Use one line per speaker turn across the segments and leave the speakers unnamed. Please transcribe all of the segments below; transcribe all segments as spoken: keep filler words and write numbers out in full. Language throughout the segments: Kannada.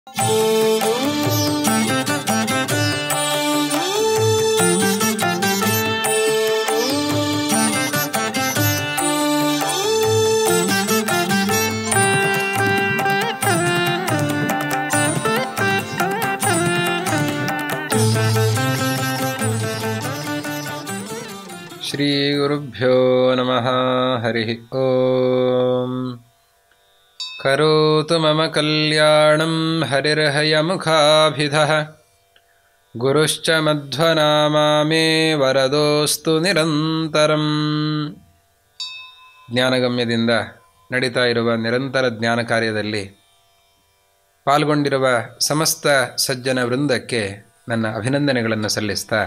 ಶ್ರೀ ಗುರುಭ್ಯೋ ನಮಃ. ಹರಿ ಓಂ. ಕರೋತು ಮಮ ಕಲ್ಯಾಣಂ ಹರಿರ್ಹಯಮುಖಾಭಿಧಃ ಗುರುಶ್ಚ ಮಧ್ವನಾಮಾ ಮೇ ವರದೋಸ್ತು ನಿರಂತರಂ. ಜ್ಞಾನಗಮ್ಯದಿಂದ ನಡೀತಾ ಇರುವ ನಿರಂತರ ಜ್ಞಾನ ಕಾರ್ಯದಲ್ಲಿ ಪಾಲ್ಗೊಂಡಿರುವ ಸಮಸ್ತ ಸಜ್ಜನ ವೃಂದಕ್ಕೆ ನನ್ನ ಅಭಿನಂದನೆಗಳನ್ನು ಸಲ್ಲಿಸ್ತಾ,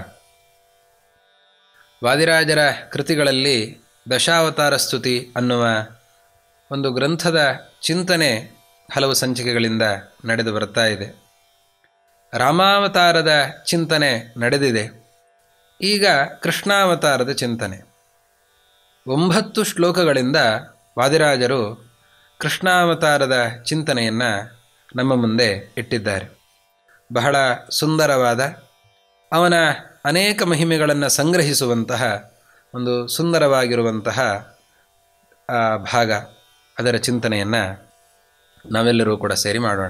ವಾದಿರಾಜರ ಕೃತಿಗಳಲ್ಲಿ ದಶಾವತಾರ ಸ್ತುತಿ ಅನ್ನುವ ಒಂದು ಗ್ರಂಥದ ಚಿಂತನೆ ಹಲವು ಸಂಚಿಕೆಗಳಿಂದ ನಡೆದು ಬರ್ತಾ ಇದೆ. ರಾಮಾವತಾರದ ಚಿಂತನೆ ನಡೆದಿದೆ. ಈಗ ಕೃಷ್ಣಾವತಾರದ ಚಿಂತನೆ. ಒಂಬತ್ತು ಶ್ಲೋಕಗಳಿಂದ ವಾದಿರಾಜರು ಕೃಷ್ಣಾವತಾರದ ಚಿಂತನೆಯನ್ನು ನಮ್ಮ ಮುಂದೆ ಇಟ್ಟಿದ್ದಾರೆ. ಬಹಳ ಸುಂದರವಾದ, ಅವನ ಅನೇಕ ಮಹಿಮೆಗಳನ್ನು ಸಂಗ್ರಹಿಸುವಂತಹ ಒಂದು ಸುಂದರವಾಗಿರುವಂತಹ ಭಾಗ, ಅದರ ಚಿಂತನೆಯನ್ನು ನಾವೆಲ್ಲರೂ ಕೂಡ ಸೇರಿ ಮಾಡೋಣ.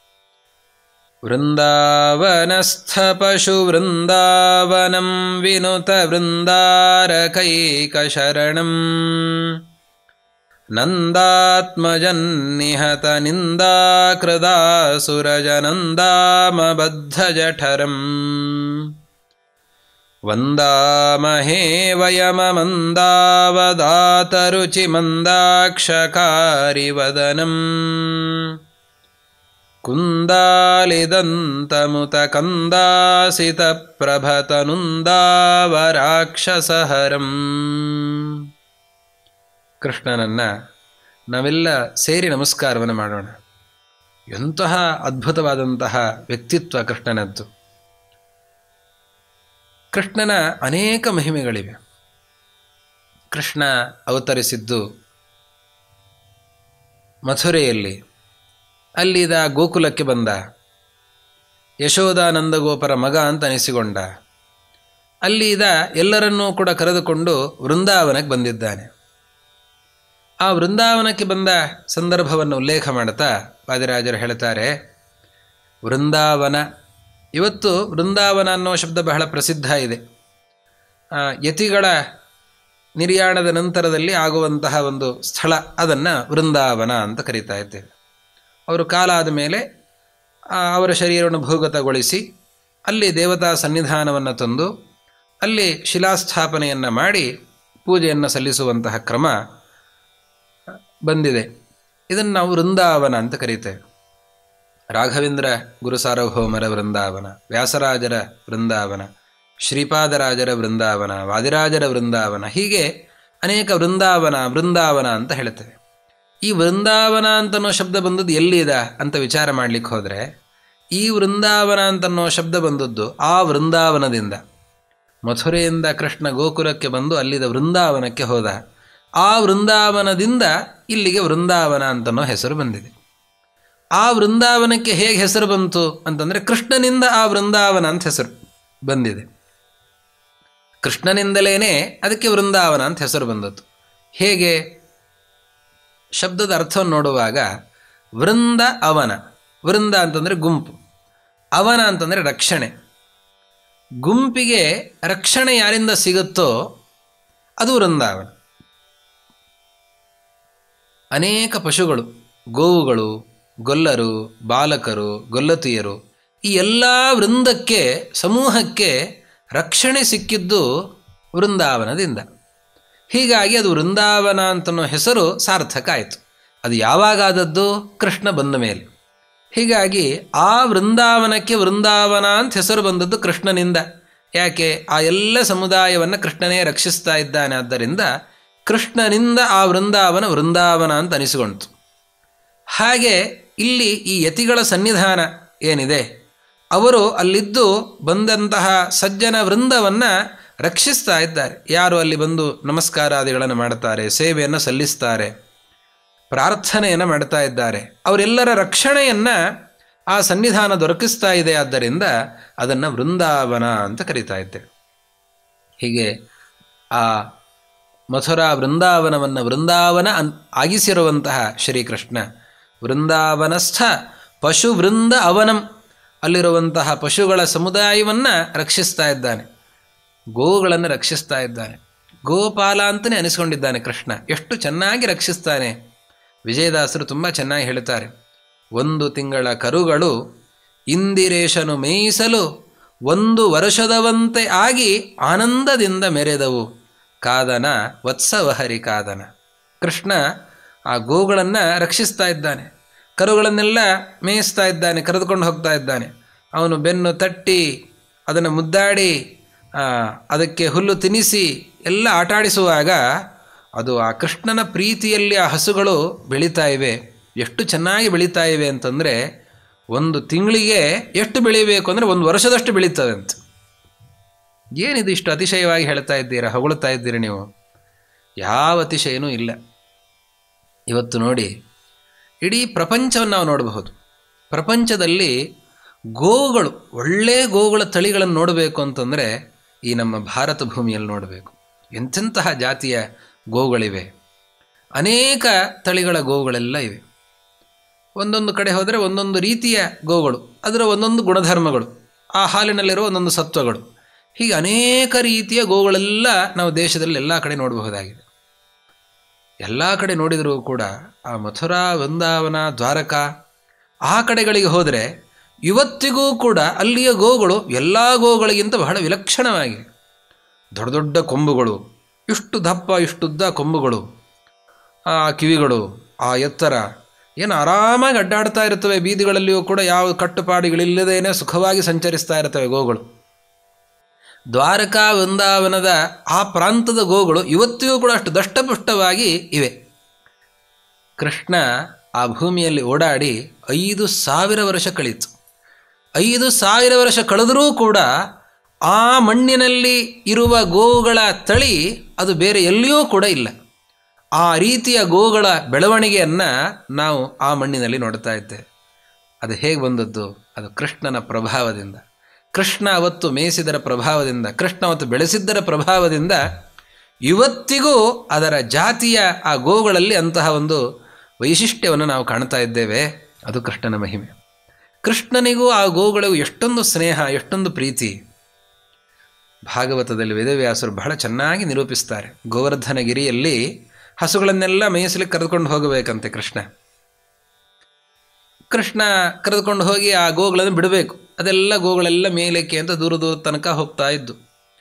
ವೃಂದಾವನಸ್ಥ ಪಶು ವೃಂದಾವನಂ ವಿನುತ ವೃಂದಾರಕೈಕ ಶರಣಂ ನಂದಾತ್ಮಜನ್ನಿಹತ ನಿಂದಾಕೃದಾಸುರಜನಂದಾಮಬದ್ಧ ಜಠರಂ ವಂದಾಮಹೇ ವಯಮಮಂದಾವದಾತರುಚಿ ಮಂದಾಕ್ಷಕಾರಿವದನಂ ಕುಂದಾಲಿದಂತಮುತ ಕಂದಾಸಿತ ಪ್ರಭತನುಂದಾವರಾಕ್ಷಸಹರಂ. ಕೃಷ್ಣನನ್ನು ನಾವೆಲ್ಲ ಸೇರಿ ನಮಸ್ಕಾರವನ್ನು ಮಾಡೋಣ. ಎಂತಹ ಅದ್ಭುತವಾದಂತಹ ವ್ಯಕ್ತಿತ್ವ ಕೃಷ್ಣನದ್ದು. ಕೃಷ್ಣನ ಅನೇಕ ಮಹಿಮೆಗಳಿವೆ. ಕೃಷ್ಣ ಅವತರಿಸಿದ್ದು ಮಥುರೆಯಲ್ಲಿ. ಅಲ್ಲಿದ ಗೋಕುಲಕ್ಕೆ ಬಂದ. ಯಶೋಧಾನಂದಗೋಪರ ಮಗ ಅಂತ ಅನಿಸಿಕೊಂಡ. ಅಲ್ಲಿದ ಎಲ್ಲರನ್ನೂ ಕೂಡ ಕರೆದುಕೊಂಡು ವೃಂದಾವನಕ್ಕೆ ಬಂದಿದ್ದಾನೆ. ಆ ವೃಂದಾವನಕ್ಕೆ ಬಂದ ಸಂದರ್ಭವನ್ನು ಉಲ್ಲೇಖ ಮಾಡುತ್ತಾ ವಾದಿರಾಜರು ಹೇಳ್ತಾರೆ, ವೃಂದಾವನ, ಇವತ್ತು ವೃಂದಾವನ ಅನ್ನೋ ಶಬ್ದ ಬಹಳ ಪ್ರಸಿದ್ಧ ಇದೆ. ಯತಿಗಳ ನಿರ್ಯಾಣದ ನಂತರದಲ್ಲಿ ಆಗುವಂತಹ ಒಂದು ಸ್ಥಳ, ಅದನ್ನು ವೃಂದಾವನ ಅಂತ ಕರೀತಾ ಇದ್ದೇವೆ. ಅವರು ಕಾಲ ಆದ ಮೇಲೆ ಅವರ ಶರೀರವನ್ನು ಭೂಗತಗೊಳಿಸಿ ಅಲ್ಲಿ ದೇವತಾ ಸನ್ನಿಧಾನವನ್ನು ತಂದು ಅಲ್ಲಿ ಶಿಲಾಸ್ಥಾಪನೆಯನ್ನು ಮಾಡಿ ಪೂಜೆಯನ್ನು ಸಲ್ಲಿಸುವಂತಹ ಕ್ರಮ ಬಂದಿದೆ. ಇದನ್ನು ನಾವು ವೃಂದಾವನ ಅಂತ ಕರೀತೇವೆ. ರಾಘವೇಂದ್ರ ಗುರುಸಾರ್ವಭೌಮರ ವೃಂದಾವನ, ವ್ಯಾಸರಾಜರ ವೃಂದಾವನ, ಶ್ರೀಪಾದರಾಜರ ವೃಂದಾವನ, ವಾದಿರಾಜರ ವೃಂದಾವನ, ಹೀಗೆ ಅನೇಕ ವೃಂದಾವನ ವೃಂದಾವನ ಅಂತ ಹೇಳ್ತೇವೆ. ಈ ವೃಂದಾವನ ಅಂತನೋ ಶಬ್ದ ಬಂದದ್ದು ಎಲ್ಲಿದ ಅಂತ ವಿಚಾರ ಮಾಡಲಿಕ್ಕೆ ಹೋದರೆ, ಈ ವೃಂದಾವನ ಅಂತನೋ ಶಬ್ದ ಬಂದದ್ದು ಆ ವೃಂದಾವನದಿಂದ. ಮಥುರೆಯಿಂದ ಕೃಷ್ಣ ಗೋಕುಲಕ್ಕೆ ಬಂದು ಅಲ್ಲಿದ ವೃಂದಾವನಕ್ಕೆ ಹೋದ. ಆ ವೃಂದಾವನದಿಂದ ಇಲ್ಲಿಗೆ ವೃಂದಾವನ ಅಂತನೋ ಹೆಸರು ಬಂದಿದೆ. ಆ ವೃಂದಾವನಕ್ಕೆ ಹೇಗೆ ಹೆಸರು ಬಂತು ಅಂತಂದರೆ, ಕೃಷ್ಣನಿಂದ ಆ ವೃಂದಾವನ ಅಂತ ಹೆಸರು ಬಂದಿದೆ. ಕೃಷ್ಣನಿಂದಲೇ ಅದಕ್ಕೆ ವೃಂದಾವನ ಅಂತ ಹೆಸರು ಬಂದದ್ದು. ಹೇಗೆ? ಶಬ್ದದ ಅರ್ಥವನ್ನು ನೋಡುವಾಗ ವೃಂದ ಅವನ, ವೃಂದ ಅಂತಂದರೆ ಗುಂಪು, ಅವನ ಅಂತಂದರೆ ರಕ್ಷಣೆ. ಗುಂಪಿಗೆ ರಕ್ಷಣೆ ಯಾರಿಂದ ಸಿಗುತ್ತೋ ಅದು ವೃಂದಾವನ. ಅನೇಕ ಪಶುಗಳು, ಗೋವುಗಳು, ಗೊಲ್ಲರು, ಬಾಲಕರು, ಗೊಲ್ಲತಿಯರು, ಈ ಎಲ್ಲ ವೃಂದಕ್ಕೆ, ಸಮೂಹಕ್ಕೆ ರಕ್ಷಣೆ ಸಿಕ್ಕಿದ್ದು ವೃಂದಾವನದಿಂದ. ಹೀಗಾಗಿ ಅದು ವೃಂದಾವನ ಅಂತನೋ ಹೆಸರು ಸಾರ್ಥಕ ಆಯಿತು. ಅದು ಯಾವಾಗಾದದ್ದು? ಕೃಷ್ಣ ಬಂದ ಮೇಲೆ. ಹೀಗಾಗಿ ಆ ವೃಂದಾವನಕ್ಕೆ ವೃಂದಾವನ ಅಂತ ಹೆಸರು ಬಂದದ್ದು ಕೃಷ್ಣನಿಂದ. ಯಾಕೆ? ಆ ಎಲ್ಲ ಸಮುದಾಯವನ್ನು ಕೃಷ್ಣನೇ ರಕ್ಷಿಸ್ತಾ ಇದ್ದಾನೆ. ಆದ್ದರಿಂದ ಕೃಷ್ಣನಿಂದ ಆ ವೃಂದಾವನ ವೃಂದಾವನ ಅಂತ ಅನಿಸಿಕೊಂಡಿತು. ಹಾಗೆ ಇಲ್ಲಿ ಈ ಯತಿಗಳ ಸನ್ನಿಧಾನ ಏನಿದೆ, ಅವರು ಅಲ್ಲಿದ್ದು ಬಂದಂತಹ ಸಜ್ಜನ ವೃಂದವನ್ನು ರಕ್ಷಿಸ್ತಾ ಇದ್ದಾರೆ. ಯಾರು ಅಲ್ಲಿ ಬಂದು ನಮಸ್ಕಾರಾದಿಗಳನ್ನು ಮಾಡ್ತಾರೆ, ಸೇವೆಯನ್ನು ಸಲ್ಲಿಸ್ತಾರೆ, ಪ್ರಾರ್ಥನೆಯನ್ನು ಮಾಡ್ತಾ ಇದ್ದಾರೆ, ಅವರೆಲ್ಲರ ರಕ್ಷಣೆಯನ್ನು ಆ ಸನ್ನಿಧಾನ ದೊರಕಿಸ್ತಾ ಇದೆ. ಆದ್ದರಿಂದ ಅದನ್ನು ವೃಂದಾವನ ಅಂತ ಕರೀತಾ ಇದ್ದೇವೆ. ಹೀಗೆ ಆ ಮಥುರಾ ವೃಂದಾವನವನ್ನು ವೃಂದಾವನ ಅನ್ ಆಗಿಸಿರುವಂತಹ ಶ್ರೀಕೃಷ್ಣ ವೃಂದಾವನಸ್ಥ ಪಶುವೃಂದ ಅವನಂ, ಅಲ್ಲಿರುವಂತಹ ಪಶುಗಳ ಸಮುದಾಯವನ್ನು ರಕ್ಷಿಸ್ತಾ ಇದ್ದಾನೆ, ಗೋಗಳನ್ನು ರಕ್ಷಿಸ್ತಾ ಇದ್ದಾನೆ. ಗೋಪಾಲ ಅಂತಲೇ ಅನಿಸ್ಕೊಂಡಿದ್ದಾನೆ ಕೃಷ್ಣ. ಎಷ್ಟು ಚೆನ್ನಾಗಿ ರಕ್ಷಿಸ್ತಾನೆ. ವಿಜಯದಾಸರು ತುಂಬ ಚೆನ್ನಾಗಿ ಹೇಳ್ತಾರೆ. ಒಂದು ತಿಂಗಳ ಕರುಗಳು ಇಂದಿರೇಶನು ಮೇಯಿಸಲು ಒಂದು ವರ್ಷದವಂತೆ ಆಗಿ ಆನಂದದಿಂದ ಮೆರೆದವು, ಕಾದನ ವತ್ಸವಹರಿ ಕಾದನ. ಕೃಷ್ಣ ಆ ಗೋಗಳನ್ನು ರಕ್ಷಿಸ್ತಾ ಇದ್ದಾನೆ, ಕರುಗಳನ್ನೆಲ್ಲ ಮೇಯಿಸ್ತಾ ಇದ್ದಾನೆ, ಕರೆದುಕೊಂಡು ಹೋಗ್ತಾ ಇದ್ದಾನೆ. ಅವನು ಬೆನ್ನು ತಟ್ಟಿ ಅದನ್ನು ಮುದ್ದಾಡಿ ಅದಕ್ಕೆ ಹುಲ್ಲು ತಿನ್ನಿಸಿ ಎಲ್ಲ ಆಟಾಡಿಸುವಾಗ ಅದು ಆ ಕೃಷ್ಣನ ಪ್ರೀತಿಯಲ್ಲಿ ಆ ಹಸುಗಳು ಬೆಳೀತಾ ಇವೆ. ಎಷ್ಟು ಚೆನ್ನಾಗಿ ಬೆಳೀತಾ ಇವೆ ಅಂತಂದರೆ ಒಂದು ತಿಂಗಳಿಗೆ ಎಷ್ಟು ಬೆಳೀಬೇಕು ಅಂದರೆ ಒಂದು ವರ್ಷದಷ್ಟು ಬೆಳೀತವೆ ಅಂತ. ಏನಿದು ಇಷ್ಟು ಅತಿಶಯವಾಗಿ ಹೇಳ್ತಾ ಇದ್ದೀರಾ, ಹೊಗಳುತ್ತಾ ಇದ್ದೀರಿ ನೀವು? ಯಾವ ಅತಿಶಯನೂ ಇಲ್ಲ. ಇವತ್ತು ನೋಡಿ, ಇಡೀ ಪ್ರಪಂಚವನ್ನು ನಾವು ನೋಡಬಹುದು. ಪ್ರಪಂಚದಲ್ಲಿ ಗೋಗಳು, ಒಳ್ಳೆಯ ಗೋಗಳ ತಳಿಗಳನ್ನು ನೋಡಬೇಕು ಅಂತಂದರೆ ಈ ನಮ್ಮ ಭಾರತ ಭೂಮಿಯಲ್ಲಿ ನೋಡಬೇಕು. ಎಂತೆಂತಹ ಜಾತಿಯ ಗೋಗಳಿವೆ, ಅನೇಕ ತಳಿಗಳ ಗೋಗಳೆಲ್ಲ ಇವೆ. ಒಂದೊಂದು ಕಡೆ ಹೋದರೆ ಒಂದೊಂದು ರೀತಿಯ ಗೋಗಳು, ಅದರ ಒಂದೊಂದು ಗುಣಧರ್ಮಗಳು, ಆ ಹಾಲಿನಲ್ಲಿರುವ ಒಂದೊಂದು ಸತ್ವಗಳು, ಹೀಗೆ ಅನೇಕ ರೀತಿಯ ಗೋಗಳೆಲ್ಲ ನಾವು ದೇಶದಲ್ಲಿ ಎಲ್ಲ ಕಡೆ ನೋಡಬಹುದಾಗಿದೆ. ಎಲ್ಲ ಕಡೆ ನೋಡಿದರೂ ಕೂಡ ಆ ಮಥುರಾ, ವೃಂದಾವನ, ದ್ವಾರಕಾ ಆ ಕಡೆಗಳಿಗೆ ಹೋದರೆ ಇವತ್ತಿಗೂ ಕೂಡ ಅಲ್ಲಿಯ ಗೋಗಳು ಎಲ್ಲ ಗೋಗಳಿಗಿಂತ ಬಹಳ ವಿಲಕ್ಷಣವಾಗಿವೆ. ದೊಡ್ಡ ದೊಡ್ಡ ಕೊಂಬುಗಳು, ಇಷ್ಟು ದಪ್ಪ ಇಷ್ಟುದ್ದ ಕೊಂಬುಗಳು, ಆ ಕಿವಿಗಳು, ಆ ಎತ್ತರ, ಏನು ಆರಾಮಾಗಿ ಅಡ್ಡಾಡ್ತಾ ಇರ್ತವೆ. ಬೀದಿಗಳಲ್ಲಿಯೂ ಕೂಡ ಯಾವ ಕಟ್ಟುಪಾಡುಗಳಿಲ್ಲದೇನೆ ಸುಖವಾಗಿ ಸಂಚರಿಸ್ತಾ ಇರ್ತವೆ ಗೋಗಳು. ದ್ವಾರಕಾ ವೃಂದಾವನದ ಆ ಪ್ರಾಂತದ ಗೋಗಳು ಇವತ್ತಿಗೂ ಕೂಡ ಅಷ್ಟು ದಷ್ಟಪುಷ್ಟವಾಗಿ ಇವೆ. ಕೃಷ್ಣ ಆ ಭೂಮಿಯಲ್ಲಿ ಓಡಾಡಿ ಐದು ಸಾವಿರ ವರ್ಷ ಕಳೀತು. ಐದು ಸಾವಿರ ವರ್ಷ ಕಳೆದರೂ ಕೂಡ ಆ ಮಣ್ಣಿನಲ್ಲಿ ಇರುವ ಗೋಗಳ ತಳಿ ಅದು ಬೇರೆ ಎಲ್ಲಿಯೂ ಕೂಡ ಇಲ್ಲ. ಆ ರೀತಿಯ ಗೋಗಳ ಬೆಳವಣಿಗೆಯನ್ನು ನಾವು ಆ ಮಣ್ಣಿನಲ್ಲಿ ನೋಡ್ತಾ ಇದ್ದೇವೆ. ಅದು ಹೇಗೆ ಬಂದದ್ದು? ಅದು ಕೃಷ್ಣನ ಪ್ರಭಾವದಿಂದ, ಕೃಷ್ಣ ಅವತ್ತು ಮೇಯಿಸಿದರ ಪ್ರಭಾವದಿಂದ, ಕೃಷ್ಣ ಅವತ್ತು ಬೆಳೆಸಿದ್ದರ ಪ್ರಭಾವದಿಂದ ಇವತ್ತಿಗೂ ಅದರ ಜಾತಿಯ ಆ ಗೋಗಳಲ್ಲಿ ಅಂತಹ ಒಂದು ವೈಶಿಷ್ಟ್ಯವನ್ನು ನಾವು ಕಾಣ್ತಾ ಇದ್ದೇವೆ. ಅದು ಕೃಷ್ಣನ ಮಹಿಮೆ. ಕೃಷ್ಣನಿಗೂ ಆ ಗೋಗಳಿಗೂ ಎಷ್ಟೊಂದು ಸ್ನೇಹ, ಎಷ್ಟೊಂದು ಪ್ರೀತಿ. ಭಾಗವತದಲ್ಲಿ ವೇದವ್ಯಾಸರು ಬಹಳ ಚೆನ್ನಾಗಿ ನಿರೂಪಿಸ್ತಾರೆ. ಗೋವರ್ಧನಗಿರಿಯಲ್ಲಿ ಹಸುಗಳನ್ನೆಲ್ಲ ಮೇಯಿಸಲಿಕ್ಕೆ ಕರೆದುಕೊಂಡು ಹೋಗಬೇಕಂತೆ ಕೃಷ್ಣ. ಕೃಷ್ಣ ಕರೆದುಕೊಂಡು ಹೋಗಿ ಆ ಗೋಗಳನ್ನು ಬಿಡಬೇಕು. ಅದೆಲ್ಲ ಗೋಗಳೆಲ್ಲ ಮೇಲಕ್ಕೆ ಅಂತ ದೂರ ದೂರ ತನಕ ಹೋಗ್ತಾ ಇದ್ದು.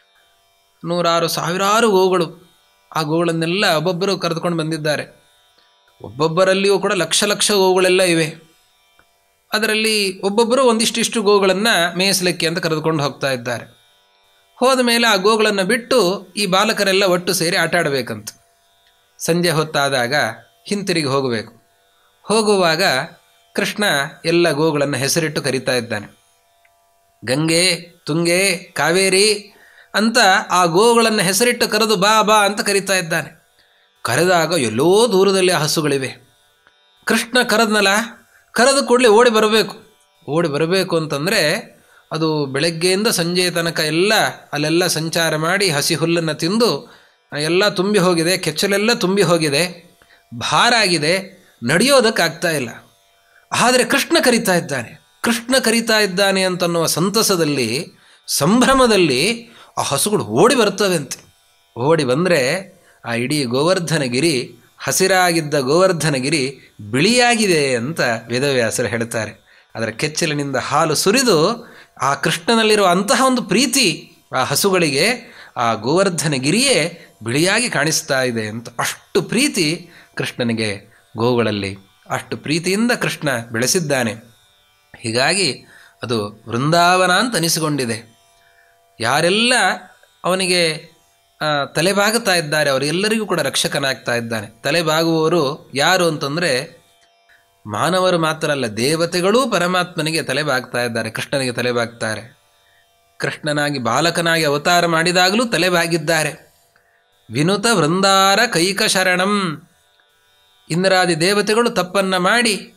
ನೂರಾರು ಸಾವಿರಾರು ಗೋಗಳು, ಆ ಗೋಗಳನ್ನೆಲ್ಲ ಒಬ್ಬೊಬ್ಬರು ಕರೆದುಕೊಂಡು ಬಂದಿದ್ದಾರೆ. ಒಬ್ಬೊಬ್ಬರಲ್ಲಿಯೂ ಕೂಡ ಲಕ್ಷ ಲಕ್ಷ ಗೋಗಳೆಲ್ಲ ಇವೆ. ಅದರಲ್ಲಿ ಒಬ್ಬೊಬ್ಬರು ಒಂದಿಷ್ಟಿಷ್ಟು ಗೋಗಳನ್ನು ಮೇಯಿಸಲಿಕ್ಕೆ ಅಂತ ಕರೆದುಕೊಂಡು ಹೋಗ್ತಾ ಇದ್ದಾರೆ. ಹೋದ ಮೇಲೆ ಆ ಗೋಗಳನ್ನು ಬಿಟ್ಟು ಈ ಬಾಲಕರೆಲ್ಲ ಒಟ್ಟು ಸೇರಿ ಆಟ ಆಡಬೇಕಂತ. ಸಂಜೆ ಹೊತ್ತಾದಾಗ ಹಿಂತಿರುಗಿ ಹೋಗಬೇಕು. ಹೋಗುವಾಗ ಕೃಷ್ಣ ಎಲ್ಲ ಗೋಗಳನ್ನು ಹೆಸರಿಟ್ಟು ಕರೀತಾ ಇದ್ದಾನೆ. ಗಂಗೆ, ತುಂಗೆ, ಕಾವೇರಿ ಅಂತ ಆ ಗೋಗಳನ್ನು ಹೆಸರಿಟ್ಟು ಕರೆದು ಬಾ ಬಾ ಅಂತ ಕರೀತಾ ಇದ್ದಾನೆ. ಕರೆದಾಗ ಎಲ್ಲೋ ದೂರದಲ್ಲಿ ಆ ಹಸುಗಳಿವೆ. ಕೃಷ್ಣ ಕರೆದ್ನಲ್ಲ, ಕರೆದು ಕೂಡಲೇ ಓಡಿ ಬರಬೇಕು. ಓಡಿ ಬರಬೇಕು ಅಂತಂದರೆ ಅದು ಬೆಳಗ್ಗೆಯಿಂದ ಸಂಜೆಯ ತನಕ ಎಲ್ಲ ಅಲ್ಲೆಲ್ಲ ಸಂಚಾರ ಮಾಡಿ ಹಸಿ ಹುಲ್ಲನ್ನು ತಿಂದು ಎಲ್ಲ ತುಂಬಿ ಹೋಗಿದೆ, ಕೆಚ್ಚಲೆಲ್ಲ ತುಂಬಿ ಹೋಗಿದೆ, ಭಾರ ಆಗಿದೆ, ನಡೆಯೋದಕ್ಕಾಗ್ತಾ ಇಲ್ಲ. ಆದರೆ ಕೃಷ್ಣ ಕರೀತಾ ಇದ್ದಾನೆ, ಕೃಷ್ಣ ಕರೀತಾ ಇದ್ದಾನೆ ಅಂತನ್ನುವ ಸಂತಸದಲ್ಲಿ, ಸಂಭ್ರಮದಲ್ಲಿ ಆ ಹಸುಗಳು ಓಡಿ ಬರ್ತವೆಂತೆ. ಓಡಿ ಬಂದರೆ ಆ ಇಡೀ ಗೋವರ್ಧನಗಿರಿ, ಹಸಿರಾಗಿದ್ದ ಗೋವರ್ಧನಗಿರಿ ಬಿಳಿಯಾಗಿದೆ ಅಂತ ವೇದವ್ಯಾಸರು ಹೇಳ್ತಾರೆ. ಅದರ ಕೆಚ್ಚಲಿನಿಂದ ಹಾಲು ಸುರಿದು ಆ ಕೃಷ್ಣನಲ್ಲಿರುವ ಅಂತಹ ಒಂದು ಪ್ರೀತಿ ಆ ಹಸುಗಳಿಗೆ ಆ ಗೋವರ್ಧನಗಿರಿಯೇ ಬಿಳಿಯಾಗಿ ಕಾಣಿಸ್ತಾ ಇದೆ ಅಂತ. ಅಷ್ಟು ಪ್ರೀತಿ ಕೃಷ್ಣನಿಗೆ ಗೋಗಳಲ್ಲಿ, ಅಷ್ಟು ಪ್ರೀತಿಯಿಂದ ಕೃಷ್ಣ ಬೆಳೆಸಿದ್ದಾನೆ. ಹೀಗಾಗಿ ಅದು ವೃಂದಾವನ ಅಂತ ಅನಿಸಿಕೊಂಡಿದೆ. ಯಾರೆಲ್ಲ ಅವನಿಗೆ ತಲೆಬಾಗುತ್ತಾ ಇದ್ದಾರೆ ಅವರೆಲ್ಲರಿಗೂ ಕೂಡ ರಕ್ಷಕನಾಗ್ತಾ ಇದ್ದಾನೆ. ತಲೆಬಾಗುವವರು ಯಾರು ಅಂತಂದರೆ ಮಾನವರು ಮಾತ್ರ ಅಲ್ಲ, ದೇವತೆಗಳೂ ಪರಮಾತ್ಮನಿಗೆ ತಲೆಬಾಗ್ತಾ ಇದ್ದಾರೆ, ಕೃಷ್ಣನಿಗೆ ತಲೆಬಾಗ್ತಾರೆ. ಕೃಷ್ಣನಾಗಿ ಬಾಲಕನಾಗಿ ಅವತಾರ ಮಾಡಿದಾಗಲೂ ತಲೆಬಾಗಿದ್ದಾರೆ. ವಿನುತ ವೃಂದಾರ ಕೈಕ ಶರಣಂ. ಇಂದ್ರಾದಿ ದೇವತೆಗಳು ತಪ್ಪನ್ನು ಮಾಡಿ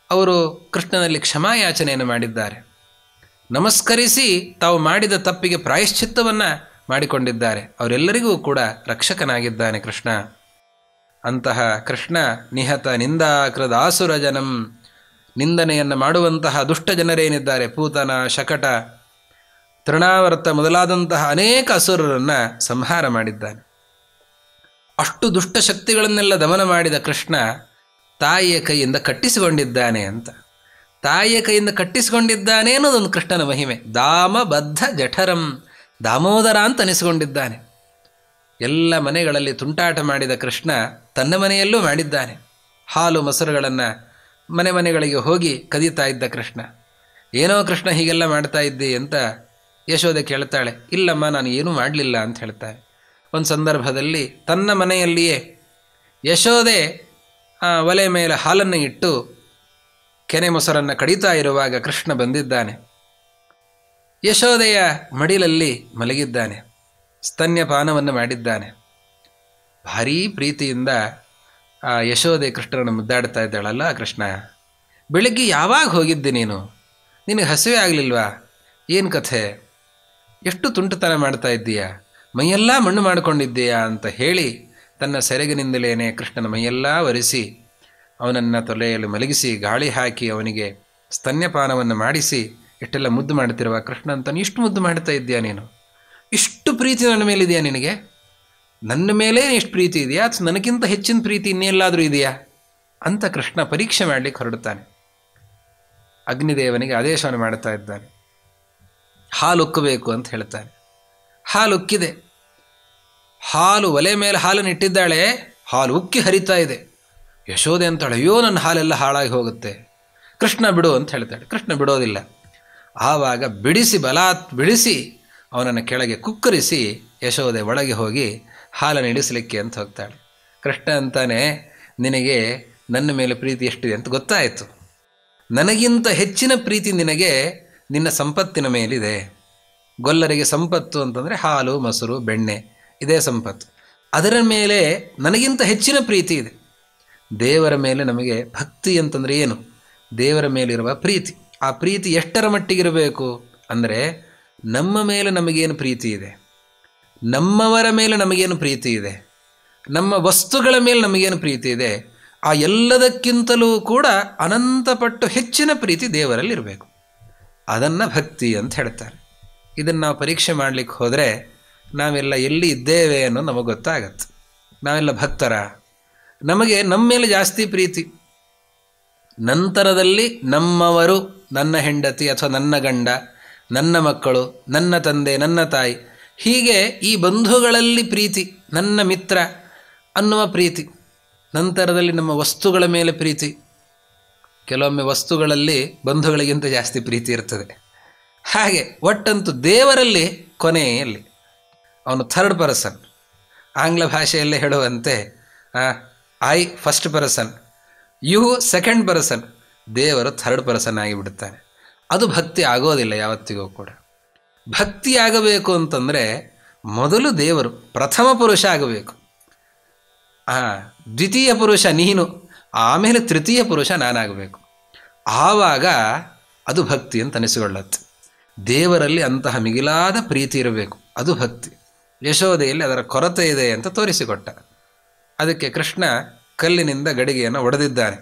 ಅವರು ಕೃಷ್ಣನಲ್ಲಿ ಕ್ಷಮಾಯಾಚನೆಯನ್ನು ಮಾಡಿದ್ದಾರೆ. ನಮಸ್ಕರಿಸಿ ತಾವು ಮಾಡಿದ ತಪ್ಪಿಗೆ ಪ್ರಾಯಶ್ಚಿತ್ತವನ್ನು ಮಾಡಿಕೊಂಡಿದ್ದಾರೆ. ಅವರೆಲ್ಲರಿಗೂ ಕೂಡ ರಕ್ಷಕನಾಗಿದ್ದಾನೆ ಕೃಷ್ಣ. ಅಂತಹ ಕೃಷ್ಣ ನಿಹತ ನಿಂದಾಕೃದಾಸುರ ಜನಂ, ನಿಂದನೆಯನ್ನು ಮಾಡುವಂತಹ ದುಷ್ಟ ಜನರೇನಿದ್ದಾರೆ, ಪೂತನ, ಶಕಟ, ತೃಣಾವರ್ತ ಮೊದಲಾದಂತಹ ಅನೇಕ ಅಸುರರನ್ನು ಸಂಹಾರ ಮಾಡಿದ್ದಾನೆ. ಅಷ್ಟು ದುಷ್ಟ ಶಕ್ತಿಗಳನ್ನೆಲ್ಲ ದಮನ ಮಾಡಿದ ಕೃಷ್ಣ ತಾಯಿಯ ಕೈಯಿಂದ ಕಟ್ಟಿಸಿಕೊಂಡಿದ್ದಾನೆ ಅಂತ. ತಾಯಿಯ ಕೈಯಿಂದ ಕಟ್ಟಿಸಿಕೊಂಡಿದ್ದಾನೆ ಅನ್ನೋದೊಂದು ಕೃಷ್ಣನ ಮಹಿಮೆ. ದಾಮಬದ್ಧ ಜಠರಂ, ದಾಮೋದರ ಅಂತ ಅನಿಸಿಕೊಂಡಿದ್ದಾನೆ. ಎಲ್ಲ ಮನೆಗಳಲ್ಲಿ ತುಂಟಾಟ ಮಾಡಿದ ಕೃಷ್ಣ ತನ್ನ ಮನೆಯಲ್ಲೂ ಮಾಡಿದ್ದಾನೆ. ಹಾಲು ಮೊಸರುಗಳನ್ನು ಮನೆ ಮನೆಗಳಿಗೆ ಹೋಗಿ ಕದೀತಾ ಇದ್ದ ಕೃಷ್ಣ. ಏನೋ ಕೃಷ್ಣ ಹೀಗೆಲ್ಲ ಮಾಡ್ತಾ ಇದ್ದಿ ಅಂತ ಯಶೋದೆ ಕೇಳ್ತಾಳೆ. ಇಲ್ಲಮ್ಮ, ನಾನು ಏನೂ ಮಾಡಲಿಲ್ಲ ಅಂತ ಹೇಳ್ತಾಳೆ. ಒಂದು ಸಂದರ್ಭದಲ್ಲಿ ತನ್ನ ಮನೆಯಲ್ಲಿಯೇ ಯಶೋದೆ ಒಲೆ ಮೇಲೆ ಹಾಲನ್ನು ಇಟ್ಟು ಕೆನೆ ಮೊಸರನ್ನು ಕಡಿತಾ ಇರುವಾಗ ಕೃಷ್ಣ ಬಂದಿದ್ದಾನೆ. ಯಶೋದೆಯ ಮಡಿಲಲ್ಲಿ ಮಲಗಿದ್ದಾನೆ. ಸ್ತನ್ಯಪಾನವನ್ನು ಮಾಡಿದ್ದಾನೆ. ಭಾರೀ ಪ್ರೀತಿಯಿಂದ ಆ ಯಶೋದೆ ಕೃಷ್ಣನನ್ನು ಮುದ್ದಾಡ್ತಾ ಇದ್ದಾಳಲ್ಲ. ಕೃಷ್ಣ, ಬೆಳಗ್ಗೆ ಯಾವಾಗ ಹೋಗಿದ್ದೆ ನೀನು? ನಿನಗೆ ಹಸಿವೆ ಆಗಲಿಲ್ವಾ? ಏನು ಕಥೆ? ಎಷ್ಟು ತುಂಟತನ ಮಾಡ್ತಾ ಇದ್ದೀಯಾ? ಮೈಯೆಲ್ಲ ಮಣ್ಣು ಮಾಡಿಕೊಂಡಿದ್ದೀಯಾ ಅಂತ ಹೇಳಿ ತನ್ನ ಸೆರಗಿನಿಂದಲೇ ಕೃಷ್ಣನ ಮೈಯೆಲ್ಲ ಒರೆಸಿ ಅವನನ್ನು ತೊಲೆಯಲ್ಲಿ ಮಲಗಿಸಿ ಗಾಳಿ ಹಾಕಿ ಅವನಿಗೆ ಸ್ತನ್ಯಪಾನವನ್ನು ಮಾಡಿಸಿ ಎಷ್ಟೆಲ್ಲ ಮುದ್ದು ಮಾಡ್ತಿರುವ ಕೃಷ್ಣ ಅಂತಾನೆ ಇಷ್ಟು ಮುದ್ದು ಮಾಡ್ತಾ ಇದ್ದೀಯಾ ನೀನು? ಇಷ್ಟು ಪ್ರೀತಿ ನನ್ನ ಮೇಲಿದೆಯಾ ನಿನಗೆ? ನನ್ನ ಮೇಲೆ ಎಷ್ಟು ಪ್ರೀತಿ ಇದೆಯಾ ಅಥವಾ ನನಗಿಂತ ಹೆಚ್ಚಿನ ಪ್ರೀತಿ ಇನ್ನೆಲ್ಲಾದರೂ ಇದೆಯಾ ಅಂತ ಕೃಷ್ಣ ಪರೀಕ್ಷೆ ಮಾಡಲಿಕ್ಕೆ ಹೊರಡುತ್ತಾನೆ. ಅಗ್ನಿದೇವನಿಗೆ ಆದೇಶವನ್ನು ಮಾಡ್ತಾ ಇದ್ದಾನೆ. ಹಾಲು ಉಕ್ಕಬೇಕು ಅಂತ ಹೇಳ್ತಾನೆ. ಹಾಲು ಉಕ್ಕಿದೆ. ಹಾಲು ಒಲೆ ಮೇಲೆ ಹಾಲನ್ನು ಇಟ್ಟಿದ್ದಾಳೆ. ಹಾಲು ಉಕ್ಕಿ ಹರಿತಾ ಇದೆ. ಯಶೋದೆ ಅಂತಾಳೆ, ಅಯ್ಯೋ ನನ್ನ ಹಾಲೆಲ್ಲ ಹಾಳಾಗಿ ಹೋಗುತ್ತೆ, ಕೃಷ್ಣ ಬಿಡು ಅಂತ ಹೇಳ್ತಾಳೆ. ಕೃಷ್ಣ ಬಿಡೋದಿಲ್ಲ. ಆವಾಗ ಬಿಡಿಸಿ ಬಲಾತ್ ಬಿಡಿಸಿ ಅವನನ್ನು ಕೆಳಗೆ ಕುಕ್ಕರಿಸಿ ಯಶೋದೆ ಒಳಗೆ ಹೋಗಿ ಹಾಲನ್ನು ಇಳಿಸಲಿಕ್ಕೆ ಅಂತ ಹೋಗ್ತಾಳೆ. ಕೃಷ್ಣ ಅಂತಾನೆ, ನಿನಗೆ ನನ್ನ ಮೇಲೆ ಪ್ರೀತಿ ಎಷ್ಟಿದೆ ಅಂತ ಗೊತ್ತಾಯಿತು. ನನಗಿಂತ ಹೆಚ್ಚಿನ ಪ್ರೀತಿ ನಿನಗೆ ನಿನ್ನ ಸಂಪತ್ತಿನ ಮೇಲಿದೆ. ಗೊಲ್ಲರಿಗೆ ಸಂಪತ್ತು ಅಂತಂದರೆ ಹಾಲು, ಮೊಸರು, ಬೆಣ್ಣೆ, ಇದೇ ಸಂಪತ್ತು. ಅದರ ಮೇಲೆ ನನಗಿಂತ ಹೆಚ್ಚಿನ ಪ್ರೀತಿ ಇದೆ. ದೇವರ ಮೇಲೆ ನಮಗೆ ಭಕ್ತಿ ಅಂತಂದರೆ ಏನು? ದೇವರ ಮೇಲಿರುವ ಪ್ರೀತಿ. ಆ ಪ್ರೀತಿ ಎಷ್ಟರ ಮಟ್ಟಿಗಿರಬೇಕು ಅಂದರೆ, ನಮ್ಮ ಮೇಲೆ ನಮಗೇನು ಪ್ರೀತಿ ಇದೆ, ನಮ್ಮವರ ಮೇಲೆ ನಮಗೇನು ಪ್ರೀತಿ ಇದೆ, ನಮ್ಮ ವಸ್ತುಗಳ ಮೇಲೆ ನಮಗೇನು ಪ್ರೀತಿ ಇದೆ, ಆ ಎಲ್ಲದಕ್ಕಿಂತಲೂ ಕೂಡ ಅನಂತಪಟ್ಟು ಹೆಚ್ಚಿನ ಪ್ರೀತಿ ದೇವರಲ್ಲಿರಬೇಕು. ಅದನ್ನು ಭಕ್ತಿ ಅಂತ ಹೇಳ್ತಾರೆ. ಇದನ್ನು ನಾವು ಪರೀಕ್ಷೆ ಮಾಡಲಿಕ್ಕೆ ಹೋದರೆ ನಾವೆಲ್ಲ ಎಲ್ಲಿ ಇದ್ದೇವೆ ಅನ್ನೋದು ನಮಗೆ ಗೊತ್ತಾಗತ್ತೆ. ನಾವೆಲ್ಲ ಭಕ್ತರ? ನಮಗೆ ನಮ್ಮ ಮೇಲೆ ಜಾಸ್ತಿ ಪ್ರೀತಿ. ನಂತರದಲ್ಲಿ ನಮ್ಮವರು, ನನ್ನ ಹೆಂಡತಿ ಅಥವಾ ನನ್ನ ಗಂಡ, ನನ್ನ ಮಕ್ಕಳು, ನನ್ನ ತಂದೆ, ನನ್ನ ತಾಯಿ, ಹೀಗೆ ಈ ಬಂಧುಗಳಲ್ಲಿ ಪ್ರೀತಿ, ನನ್ನ ಮಿತ್ರ ಅನ್ನುವ ಪ್ರೀತಿ. ನಂತರದಲ್ಲಿ ನಮ್ಮ ವಸ್ತುಗಳ ಮೇಲೆ ಪ್ರೀತಿ. ಕೆಲವೊಮ್ಮೆ ವಸ್ತುಗಳಲ್ಲಿ ಬಂಧುಗಳಿಗಿಂತ ಜಾಸ್ತಿ ಪ್ರೀತಿ ಇರ್ತದೆ. ಹಾಗೆ ಒಟ್ಟಂತೂ ದೇವರಲ್ಲಿ ಕೊನೆಯಲ್ಲಿ ಅವನು ಥರ್ಡ್ ಪರ್ಸನ್. ಆಂಗ್ಲ ಭಾಷೆಯಲ್ಲೇ ಹೇಳುವಂತೆ I first person, you second person. ದೇವರು ಥರ್ಡ್ ಪರ್ಸನ್ ಆಗಿಬಿಡುತ್ತಾನೆ. ಅದು ಭಕ್ತಿ ಆಗೋದಿಲ್ಲ ಯಾವತ್ತಿಗೂ ಕೂಡ. ಭಕ್ತಿ ಆಗಬೇಕು ಅಂತಂದರೆ ಮೊದಲು ದೇವರು ಪ್ರಥಮ ಪುರುಷ ಆಗಬೇಕು. ಆ ದ್ವಿತೀಯ ಪುರುಷ ನೀನು, ಆಮೇಲೆ ತೃತೀಯ ಪುರುಷ ನಾನಾಗಬೇಕು. ಆವಾಗ ಅದು ಭಕ್ತಿ ಅಂತ ಅನಿಸಿಕೊಳ್ಳುತ್ತೆ. ದೇವರಲ್ಲಿ ಅಂತಹ ಮಿಗಿಲಾದ ಪ್ರೀತಿ ಇರಬೇಕು, ಅದು ಭಕ್ತಿ. ಯಶೋದೆಯಲ್ಲಿ ಅದರ ಕೊರತೆ ಇದೆ ಅಂತ ತೋರಿಸಿಕೊಟ್ಟ. ಅದಕ್ಕೆ ಕೃಷ್ಣ ಕಲ್ಲಿನಿಂದ ಗಡಿಗೆಯನ್ನು ಒಡೆದಿದ್ದಾನೆ.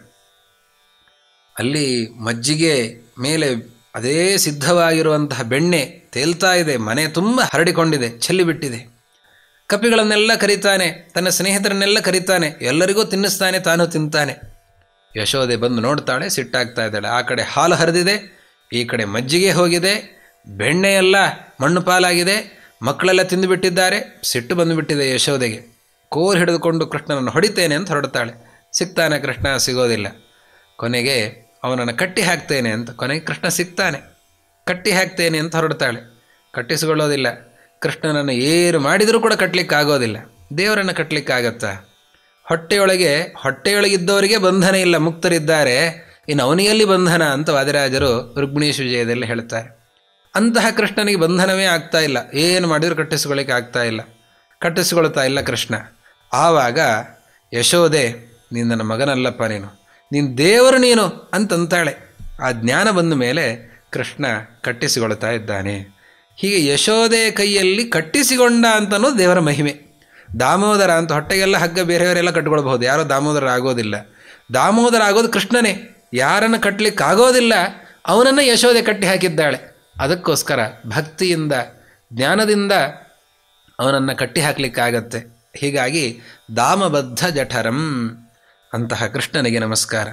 ಅಲ್ಲಿ ಮಜ್ಜಿಗೆ ಮೇಲೆ ಅದೇ ಸಿದ್ಧವಾಗಿರುವಂತಹ ಬೆಣ್ಣೆ ತೇಲ್ತಾ ಇದೆ, ಮನೆ ತುಂಬ ಹರಡಿಕೊಂಡಿದೆ, ಚೆಲ್ಲಿಬಿಟ್ಟಿದೆ. ಕಪಿಗಳನ್ನೆಲ್ಲ ಕರೀತಾನೆ, ತನ್ನ ಸ್ನೇಹಿತರನ್ನೆಲ್ಲ ಕರೀತಾನೆ, ಎಲ್ಲರಿಗೂ ತಿನ್ನಿಸ್ತಾನೆ, ತಾನು ತಿಂತಾನೆ. ಯಶೋದೆ ಬಂದು ನೋಡ್ತಾಳೆ, ಸಿಟ್ಟಾಗ್ತಾ ಇದ್ದಾಳೆ. ಆ ಕಡೆ ಹಾಲು ಹರಿದಿದೆ, ಈ ಕಡೆ ಮಜ್ಜಿಗೆ ಹೋಗಿದೆ, ಬೆಣ್ಣೆಯೆಲ್ಲ ಮಣ್ಣು ಪಾಲಾಗಿದೆ, ಮಕ್ಕಳೆಲ್ಲ ತಿಂದುಬಿಟ್ಟಿದ್ದಾರೆ. ಸಿಟ್ಟು ಬಂದುಬಿಟ್ಟಿದೆ ಯಶೋದೆಗೆ. ಕೋರ್ ಹಿಡಿದುಕೊಂಡು ಕೃಷ್ಣನನ್ನು ಹೊಡಿತೇನೆ ಅಂತ ಹೊರಡ್ತಾಳೆ. ಸಿಗ್ತಾನೆ ಕೃಷ್ಣ? ಸಿಗೋದಿಲ್ಲ. ಕೊನೆಗೆ ಅವನನ್ನು ಕಟ್ಟಿ ಹಾಕ್ತೇನೆ ಅಂತ, ಕೊನೆಗೆ ಕೃಷ್ಣ ಸಿಗ್ತಾನೆ. ಕಟ್ಟಿ ಹಾಕ್ತೇನೆ ಅಂತ ಹೊರಡ್ತಾಳೆ. ಕಟ್ಟಿಸಿಕೊಳ್ಳೋದಿಲ್ಲ. ಕೃಷ್ಣನನ್ನು ಏನು ಮಾಡಿದರೂ ಕೂಡ ಕಟ್ಟಲಿಕ್ಕಾಗೋದಿಲ್ಲ. ದೇವರನ್ನು ಕಟ್ಟಲಿಕ್ಕಾಗತ್ತಾ? ಹೊಟ್ಟೆಯೊಳಗೆ ಹೊಟ್ಟೆಯೊಳಗಿದ್ದವರಿಗೆ ಬಂಧನ ಇಲ್ಲ, ಮುಕ್ತರಿದ್ದಾರೆ, ಇನ್ನು ಅವನಿಯಲ್ಲಿ ಬಂಧನ ಅಂತ ವಾದಿರಾಜರು ರುಕ್ಮಿಣೀಶ ವಿಜಯದಲ್ಲಿ ಹೇಳ್ತಾರೆ. ಅಂತಹ ಕೃಷ್ಣನಿಗೆ ಬಂಧನವೇ ಆಗ್ತಾ ಇಲ್ಲ. ಏನು ಮಾಡಿದರೂ ಕಟ್ಟಿಸಿಕೊಳ್ಳಿಕ್ಕೆ ಆಗ್ತಾ ಇಲ್ಲ, ಕಟ್ಟಿಸಿಕೊಳ್ತಾ ಇಲ್ಲ ಕೃಷ್ಣ. ಆವಾಗ ಯಶೋದೆ, ನೀನು ನನ್ನ ಮಗನಲ್ಲಪ್ಪ, ನೀನು ನೀನು ದೇವರು ನೀನು ಅಂತಂತಾಳೆ. ಆ ಜ್ಞಾನ ಬಂದ ಮೇಲೆ ಕೃಷ್ಣ ಕಟ್ಟಿಸಿಕೊಳ್ತಾ ಇದ್ದಾನೆ. ಹೀಗೆ ಯಶೋದೆ ಕೈಯಲ್ಲಿ ಕಟ್ಟಿಸಿಕೊಂಡ ಅಂತನೋದು ದೇವರ ಮಹಿಮೆ. ದಾಮೋದರ ಅಂತ ಹೊಟ್ಟೆಗೆಲ್ಲ ಹಗ್ಗ ಬೇರೆಯವರೆಲ್ಲ ಕಟ್ಕೊಳ್ಬಹುದು, ಯಾರೋ ದಾಮೋದರ ಆಗೋದಿಲ್ಲ. ದಾಮೋದರ ಆಗೋದು ಕೃಷ್ಣನೇ. ಯಾರನ್ನು ಕಟ್ಟಲಿಕ್ಕೆ ಆಗೋದಿಲ್ಲ ಅವನನ್ನು ಯಶೋದೆ ಕಟ್ಟಿ ಹಾಕಿದ್ದಾಳೆ. ಅದಕ್ಕೋಸ್ಕರ ಭಕ್ತಿಯಿಂದ ಜ್ಞಾನದಿಂದ ಅವನನ್ನು ಕಟ್ಟಿ ಹಾಕಲಿಕ್ಕಾಗತ್ತೆ. ಹೀಗಾಗಿ ದಾಮಬದ್ಧ ಜಠರಂ ಅಂತಹ ಕೃಷ್ಣನಿಗೆ ನಮಸ್ಕಾರ.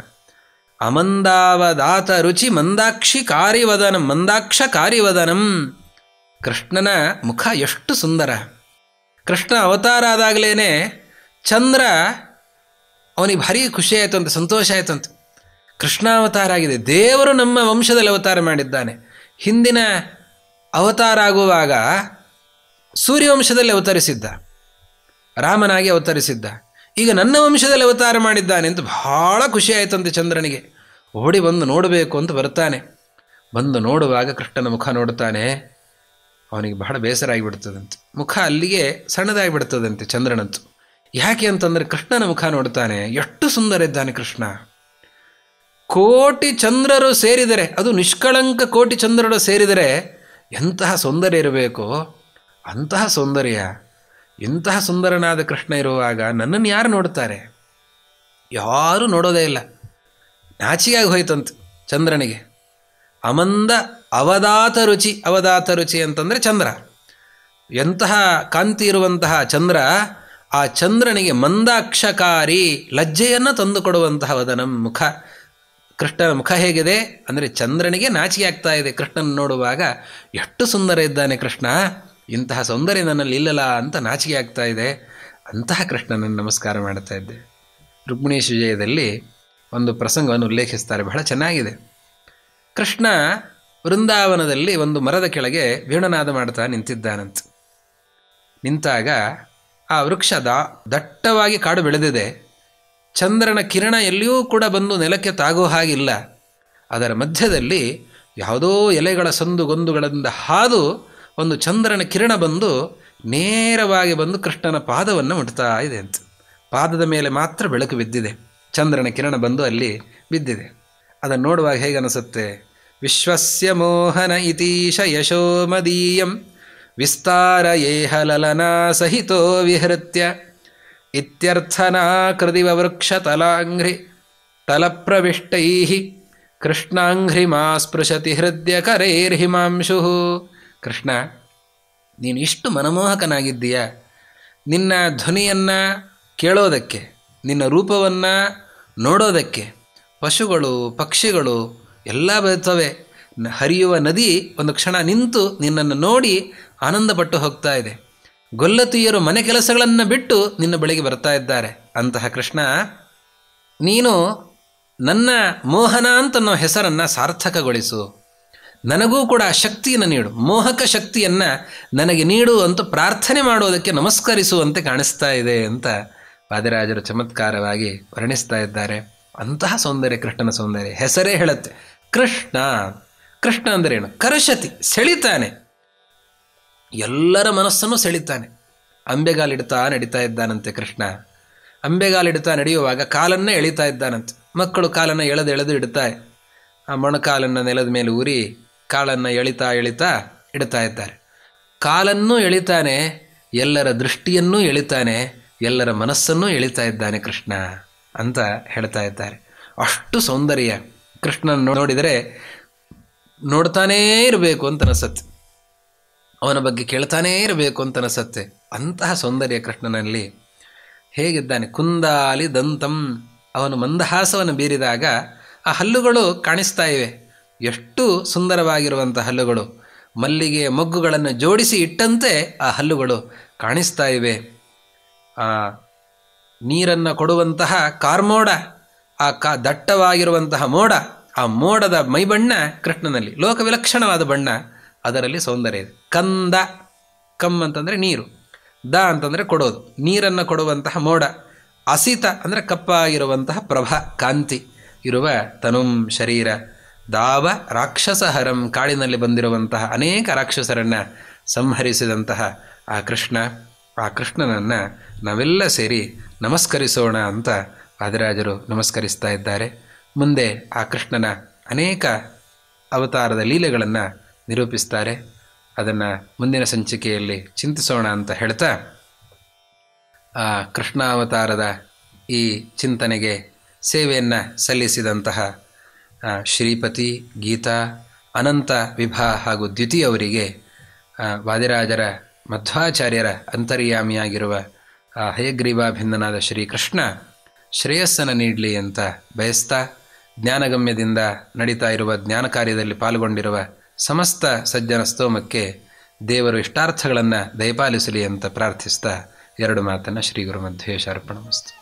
ಅಮಂದಾವದಾತ ರುಚಿ ಮಂದಾಕ್ಷಿ ಕಾರಿವದನಂ ಮಂದಾಕ್ಷ ಕಾರಿವದನಂ. ಕೃಷ್ಣನ ಮುಖ ಎಷ್ಟು ಸುಂದರ. ಕೃಷ್ಣ ಅವತಾರ ಆದಾಗಲೇ ಚಂದ್ರ ಅವನಿಗೆ ಭಾರಿ ಖುಷಿ ಆಯಿತು ಅಂತ, ಸಂತೋಷ ಆಯಿತು ಅಂತ. ಕೃಷ್ಣ ಅವತಾರ ಆಗಿದೆ, ದೇವರು ನಮ್ಮ ವಂಶದಲ್ಲಿ ಅವತಾರ ಮಾಡಿದ್ದಾನೆ. ಹಿಂದಿನ ಅವತಾರ ಆಗುವಾಗ ಸೂರ್ಯವಂಶದಲ್ಲಿ ಅವತರಿಸಿದ್ದ, ರಾಮನಾಗಿ ಅವತರಿಸಿದ್ದ. ಈಗ ನನ್ನ ವಂಶದಲ್ಲಿ ಅವತಾರ ಮಾಡಿದ್ದಾನೆ ಅಂತ ಬಹಳ ಖುಷಿ ಆಯಿತಂತೆ ಚಂದ್ರನಿಗೆ. ಓಡಿ ಬಂದು ನೋಡಬೇಕು ಅಂತ ಬರ್ತಾನೆ. ಬಂದು ನೋಡುವಾಗ ಕೃಷ್ಣನ ಮುಖ ನೋಡ್ತಾನೆ. ಅವನಿಗೆ ಬಹಳ ಬೇಸರ ಆಗಿಬಿಡ್ತದಂತೆ. ಮುಖ ಅಲ್ಲಿಗೆ ಸಣ್ಣದಾಗಿಬಿಡ್ತದಂತೆ ಚಂದ್ರನಂತೂ. ಯಾಕೆ ಅಂತಂದರೆ ಕೃಷ್ಣನ ಮುಖ ನೋಡ್ತಾನೆ, ಎಷ್ಟು ಸುಂದರ ಇದ್ದಾನೆ ಕೃಷ್ಣ. ಕೋಟಿ ಚಂದ್ರರು ಸೇರಿದರೆ, ಅದು ನಿಷ್ಕಳಂಕ ಕೋಟಿ ಚಂದ್ರರು ಸೇರಿದರೆ ಎಂತಹ ಸೌಂದರ್ಯ ಇರಬೇಕು, ಅಂತಹ ಸೌಂದರ್ಯ. ಇಂತಹ ಸುಂದರನಾದ ಕೃಷ್ಣ ಇರುವಾಗ ನನ್ನನ್ನು ಯಾರು ನೋಡ್ತಾರೆ? ಯಾರೂ ನೋಡೋದೇ ಇಲ್ಲ. ನಾಚಿಯಾಗಿ ಹೋಯ್ತಂತೆ ಚಂದ್ರನಿಗೆ. ಅಮಂದ ಅವದಾತ ರುಚಿ. ಅವದಾತ ರುಚಿ ಅಂತಂದರೆ ಚಂದ್ರ. ಎಂತಹ ಕಾಂತಿ ಇರುವಂತಹ ಚಂದ್ರ, ಆ ಚಂದ್ರನಿಗೆ ಮಂದಾಕ್ಷಕಾರಿ, ಲಜ್ಜೆಯನ್ನು ತಂದುಕೊಡುವಂತಹ ವದನಂ ಮುಖ. ಕೃಷ್ಣನ ಮುಖ ಹೇಗಿದೆ ಅಂದರೆ ಚಂದ್ರನಿಗೆ ನಾಚಿಕೆ ಆಗ್ತಾ ಇದೆ ಕೃಷ್ಣನ ನೋಡುವಾಗ. ಎಷ್ಟು ಸುಂದರ ಇದ್ದಾನೆ ಕೃಷ್ಣ, ಇಂತಹ ಸೌಂದರ್ಯ ನನ್ನಲ್ಲಿ ಇಲ್ಲಲ್ಲ ಅಂತ ನಾಚಿಕೆ ಆಗ್ತಾ ಇದೆ. ಅಂತಹ ಕೃಷ್ಣನನ್ನು ನಮಸ್ಕಾರ ಮಾಡ್ತಾ ಇದ್ದೆ. ರುಕ್ಮಿಣೀಶ ವಿಜಯದಲ್ಲಿ ಒಂದು ಪ್ರಸಂಗವನ್ನು ಉಲ್ಲೇಖಿಸ್ತಾರೆ, ಬಹಳ ಚೆನ್ನಾಗಿದೆ. ಕೃಷ್ಣ ವೃಂದಾವನದಲ್ಲಿ ಒಂದು ಮರದ ಕೆಳಗೆ ವೀಣನಾದ ಮಾಡ್ತಾ ನಿಂತಿದ್ದಾನಂತ. ನಿಂತಾಗ ಆ ವೃಕ್ಷ ದಾ ದಟ್ಟವಾಗಿ ಕಾಡು ಬೆಳೆದಿದೆ. ಚಂದ್ರನ ಕಿರಣ ಎಲ್ಲಿಯೂ ಕೂಡ ಬಂದು ನೆಲಕ್ಕೆ ತಾಗೋ ಹಾಗಿಲ್ಲ. ಅದರ ಮಧ್ಯದಲ್ಲಿ ಯಾವುದೋ ಎಲೆಗಳ ಸಂದುಗೊಂದುಗಳಿಂದ ಹಾದು ಒಂದು ಚಂದ್ರನ ಕಿರಣ ಬಂದು ನೇರವಾಗಿ ಬಂದು ಕೃಷ್ಣನ ಪಾದವನ್ನು ಮುಟ್ತಾ ಇದೆ ಅಂತ. ಪಾದದ ಮೇಲೆ ಮಾತ್ರ ಬೆಳಕು ಬಿದ್ದಿದೆ, ಚಂದ್ರನ ಕಿರಣ ಬಂದು ಅಲ್ಲಿ ಬಿದ್ದಿದೆ. ಅದನ್ನು ನೋಡುವಾಗ ಹೇಗೆ ಅನಿಸುತ್ತೆ? ವಿಶ್ವಸ್ಯ ಮೋಹನ ಇತೀಶ ಯಶೋಮದೀಯಂ ವಿಸ್ತಾರ ಯೇಹ ಲಲನಾ ಸಹಿತೋ ವಿಹೃತ್ಯ ಇತ್ಯರ್ಥನಾ ಕೃದಿವ ವೃಕ್ಷ ತಲಾಂಘ್ರಿ ತಲಪ್ರವಿಷ್ಟೈ ಕೃಷ್ಣಾಂಘ್ರಿ ಮಾ ಸ್ಪೃಶತಿ ಹೃದಯ ಕರೈರ್ಹಿಮಾಂಶು. ಕೃಷ್ಣ, ನೀನು ಇಷ್ಟು ಮನಮೋಹಕನಾಗಿದ್ದೀಯ. ನಿನ್ನ ಧ್ವನಿಯನ್ನು ಕೇಳೋದಕ್ಕೆ, ನಿನ್ನ ರೂಪವನ್ನು ನೋಡೋದಕ್ಕೆ ಪಶುಗಳು ಪಕ್ಷಿಗಳು ಎಲ್ಲ ಬರ್ತವೆ. ಹರಿಯುವ ನದಿ ಒಂದು ಕ್ಷಣ ನಿಂತು ನಿನ್ನನ್ನು ನೋಡಿ ಆನಂದಪಟ್ಟು ಹೋಗ್ತಾ ಇದೆ. ಗೊಲ್ಲತಿಯರು ಮನೆ ಕೆಲಸಗಳನ್ನು ಬಿಟ್ಟು ನಿನ್ನ ಬಳಿಗೆ ಬರ್ತಾ ಇದ್ದಾರೆ. ಅಂತಹ ಕೃಷ್ಣ, ನೀನು ನನ್ನ ಮೋಹನ ಅಂತನ್ನೋ ಹೆಸರನ್ನು ಸಾರ್ಥಕಗೊಳಿಸು. ನನಗೂ ಕೂಡ ಶಕ್ತಿಯನ್ನು ನೀಡು, ಮೋಹಕ ಶಕ್ತಿಯನ್ನು ನನಗೆ ನೀಡು ಅಂತ ಪ್ರಾರ್ಥನೆ ಮಾಡೋದಕ್ಕೆ ನಮಸ್ಕರಿಸುವಂತೆ ಕಾಣಿಸ್ತಾ ಇದೆ ಅಂತ ವಾದಿರಾಜರು ಚಮತ್ಕಾರವಾಗಿ ವರ್ಣಿಸ್ತಾ ಇದ್ದಾರೆ. ಅಂತಹ ಸೌಂದರ್ಯ ಕೃಷ್ಣನ ಸೌಂದರ್ಯ. ಹೆಸರೇ ಹೇಳುತ್ತೆ ಕೃಷ್ಣ. ಕೃಷ್ಣ ಅಂದರೇನು? ಕರಶತಿ, ಸೆಳಿತಾನೆ, ಎಲ್ಲರ ಮನಸ್ಸನ್ನು ಸೆಳಿತಾನೆ. ಅಂಬೆಗಾಲಿಡ್ತಾ ನಡೀತಾ ಇದ್ದಾನಂತೆ ಕೃಷ್ಣ. ಅಂಬೆಗಾಲಿಡ್ತಾ ನಡೆಯುವಾಗ ಕಾಲನ್ನೇ ಎಳಿತಾ ಇದ್ದಾನಂತೆ. ಮಕ್ಕಳು ಕಾಲನ್ನು ಎಳೆದು ಎಳೆದು ಇಡ್ತಾರೆ. ಆ ಮೊಣಕಾಲನ್ನು ನೆಲದ ಮೇಲೆ ಊರಿ ಕಾಲನ್ನು ಎಳಿತಾ ಎಳಿತಾ ಇಡ್ತಾ ಇದ್ದಾರೆ. ಕಾಲನ್ನೂ ಎಳಿತಾನೆ, ಎಲ್ಲರ ದೃಷ್ಟಿಯನ್ನೂ ಎಳಿತಾನೆ, ಎಲ್ಲರ ಮನಸ್ಸನ್ನೂ ಎಳಿತಾ ಇದ್ದಾನೆ ಕೃಷ್ಣ ಅಂತ ಹೇಳ್ತಾ ಇದ್ದಾರೆ. ಅಷ್ಟು ಸೌಂದರ್ಯ ಕೃಷ್ಣನ ನೋಡಿದರೆ ನೋಡ್ತಾನೇ ಇರಬೇಕು ಅಂತ ಅನಿಸತ್ತೆ, ಅವನ ಬಗ್ಗೆ ಕೇಳ್ತಾನೇ ಇರಬೇಕು ಅಂತ ಅನಿಸತ್ತೆ. ಅಂತಹ ಸೌಂದರ್ಯ ಕೃಷ್ಣನಲ್ಲಿ ಹೇಗಿದ್ದಾನೆ. ಕುಂದಾಲಿ ದಂತಂ, ಅವನು ಮಂದಹಾಸವನ್ನು ಬೀರಿದಾಗ ಆ ಹಲ್ಲುಗಳು ಕಾಣಿಸ್ತಾ ಇವೆ. ಎಷ್ಟು ಸುಂದರವಾಗಿರುವಂಥ ಹಲ್ಲುಗಳು, ಮಲ್ಲಿಗೆ ಮೊಗ್ಗುಗಳನ್ನು ಜೋಡಿಸಿ ಇಟ್ಟಂತೆ ಆ ಹಲ್ಲುಗಳು ಕಾಣಿಸ್ತಾ ಇವೆ. ಆ ನೀರನ್ನು ಕೊಡುವಂತಹ ಕಾರ್ಮೋಡ, ಆ ಕಾ ದಟ್ಟವಾಗಿರುವಂತಹ ಮೋಡ, ಆ ಮೋಡದ ಮೈಬಣ್ಣ ಕೃಷ್ಣನಲ್ಲಿ ಲೋಕವಿಲಕ್ಷಣವಾದ ಬಣ್ಣ, ಅದರಲ್ಲಿ ಸೌಂದರ್ಯ ಇದೆ. ಕಂದ, ಕಮ್ ಅಂತಂದರೆ ನೀರು, ದ ಅಂತಂದರೆ ಕೊಡೋದು, ನೀರನ್ನು ಕೊಡುವಂತಹ ಮೋಡ. ಅಸಿತ ಅಂದರೆ ಕಪ್ಪಾಗಿರುವಂತಹ ಪ್ರಭಾ ಕಾಂತಿ ಇರುವ ತನುಂ ಶರೀರ. ದಾವ ರಾಕ್ಷಸಹರಂ, ಕಾಡಿನಲ್ಲಿ ಬಂದಿರುವಂತಹ ಅನೇಕ ರಾಕ್ಷಸರನ್ನು ಸಂಹರಿಸಿದಂತಹ ಆ ಕೃಷ್ಣ, ಆ ಕೃಷ್ಣನನ್ನು ನಾವೆಲ್ಲ ಸೇರಿ ನಮಸ್ಕರಿಸೋಣ ಅಂತ ವಾದಿರಾಜರು ನಮಸ್ಕರಿಸ್ತಾ ಇದ್ದಾರೆ. ಮುಂದೆ ಆ ಕೃಷ್ಣನ ಅನೇಕ ಅವತಾರದ ಲೀಲೆಗಳನ್ನು ನಿರೂಪಿಸ್ತಾರೆ. ಅದನ್ನು ಮುಂದಿನ ಸಂಚಿಕೆಯಲ್ಲಿ ಚಿಂತಿಸೋಣ ಅಂತ ಹೇಳ್ತಾ, ಆ ಕೃಷ್ಣಾವತಾರದ ಈ ಚಿಂತನೆಗೆ ಸೇವೆಯನ್ನು ಸಲ್ಲಿಸಿದಂತಹ ಶ್ರೀಪತಿ, ಗೀತಾ, ಅನಂತ ವಿಭಾ ಹಾಗೂ ದ್ಯುತಿ ಅವರಿಗೆ ವಾದಿರಾಜರ ಮಧ್ವಾಚಾರ್ಯರ ಅಂತರ್ಯಾಮಿಯಾಗಿರುವ ಆ ಹಯಗ್ರೀವಾಭಿನ್ನನಾದ ಶ್ರೀಕೃಷ್ಣ ಶ್ರೇಯಸ್ಸನ್ನು ನೀಡಲಿ ಅಂತ ಬಯಸ್ತಾ, ಜ್ಞಾನಗಮ್ಯದಿಂದ ನಡೀತಾ ಇರುವ ಜ್ಞಾನ ಕಾರ್ಯದಲ್ಲಿ ಪಾಲ್ಗೊಂಡಿರುವ ಸಮಸ್ತ ಸಜ್ಜನ ಸ್ತೋಮಕ್ಕೆ ದೇವರು ಇಷ್ಟಾರ್ಥಗಳನ್ನು ದಯಪಾಲಿಸಲಿ ಅಂತ ಪ್ರಾರ್ಥಿಸ್ತಾ ಎರಡು ಮಾತನ್ನು ಶ್ರೀ ಗುರು ಮಧ್ವೇಶ ಅರ್ಪಣಮಸ್ತು.